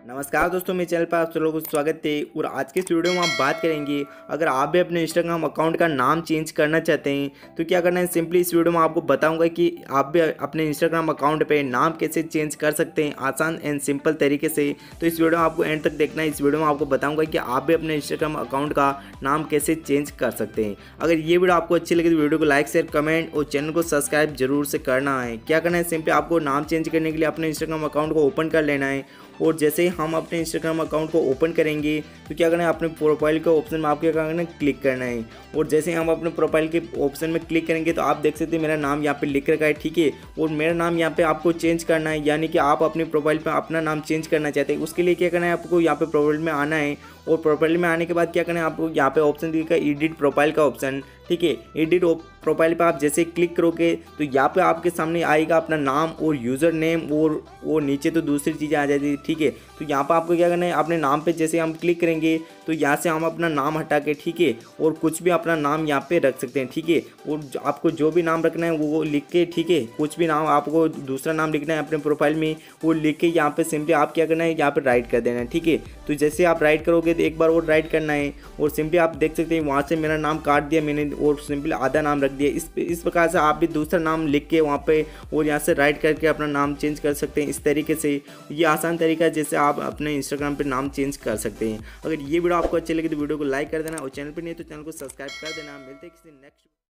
नमस्कार दोस्तों, मेरे चैनल पर आप सब लोगों को स्वागत है। और आज के इस वीडियो में हम बात करेंगे, अगर आप भी अपने इंस्टाग्राम अकाउंट का नाम चेंज करना चाहते हैं तो क्या करना है। सिंपली इस वीडियो में आपको बताऊंगा कि आप भी अपने इंस्टाग्राम अकाउंट पे नाम कैसे चेंज कर सकते हैं आसान एंड सिंपल तरीके से। तो इस वीडियो में आपको एंड तक देखना है। इस वीडियो में आपको बताऊँगा कि आप भी अपने इंस्टाग्राम अकाउंट का नाम कैसे चेंज कर सकते हैं। अगर ये वीडियो आपको अच्छी लगे तो वीडियो को लाइक शेयर कमेंट और चैनल को सब्सक्राइब जरूर से करना है। क्या करना है, सिंपली आपको नाम चेंज करने के लिए अपने इंस्टाग्राम अकाउंट को ओपन कर लेना है। और जैसे ही हम अपने इंस्टाग्राम अकाउंट को ओपन करेंगे तो क्या करना है, अपने प्रोफाइल के ऑप्शन में आपको क्या करना है, क्लिक करना है। और जैसे ही हम अपने प्रोफाइल के ऑप्शन में क्लिक करेंगे तो आप देख सकते हैं मेरा नाम यहाँ पे लिख रखा है, ठीक है। और मेरा नाम यहाँ पे आपको चेंज करना है, यानी कि आप अपने प्रोफाइल पे अपना नाम चेंज करना चाहते हैं। उसके लिए क्या करना है, आपको यहाँ पे प्रोफाइल में आना है। और प्रोफाइल में आने के बाद क्या करना है, आपको यहाँ पे ऑप्शन दिखेगा एडिट प्रोफाइल का ऑप्शन, ठीक है। एडिट प्रोफाइल पे आप जैसे क्लिक करोगे तो यहाँ पे आपके सामने आएगा अपना नाम और यूज़र नेम और नीचे तो दूसरी चीज़ें आ जाती है, ठीक है। तो यहाँ पे आपको क्या करना है, अपने नाम पे जैसे हम क्लिक करेंगे तो यहाँ से हम अपना नाम हटा के, ठीक है, और कुछ भी अपना नाम यहाँ पे रख सकते हैं, ठीक है। और आपको जो भी नाम रखना है वो लिख के, ठीक है, कुछ भी नाम आपको दूसरा नाम लिखना है अपने प्रोफाइल में वो लिख के यहाँ पे सिंपली आप क्या करना है, यहाँ पे राइट कर देना है, ठीक है। तो जैसे आप राइट करोगे तो एक बार और राइट करना है और सिंपली आप देख सकते हैं वहाँ से मेरा नाम काट दिया मैंने और सिंपली आधा नाम रख दिया। इस प्रकार से आप भी दूसरा नाम लिख के वहाँ पे और यहाँ से राइट करके अपना नाम चेंज कर सकते हैं। इस तरीके से ये आसान तरीका है जैसे आप अपने इंस्टाग्राम पे नाम चेंज कर सकते हैं। अगर ये वीडियो आपको अच्छी लगी तो वीडियो को लाइक कर देना और चैनल पर नहीं तो चैनल को सब्सक्राइब कर देना। मिलते हैं किसी नेक्स्ट